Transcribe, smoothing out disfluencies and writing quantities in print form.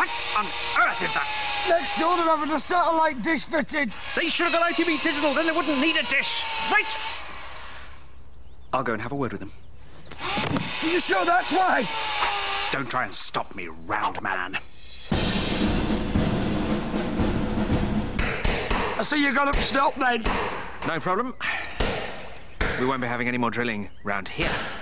What on earth is that? Next door, they're having a satellite dish fitted. They should have got ITV Digital, then they wouldn't need a dish. Right! I'll go and have a word with them. Are you sure that's wise? Don't try and stop me, round man. I see you got up stop then. No problem. We won't be having any more drilling round here.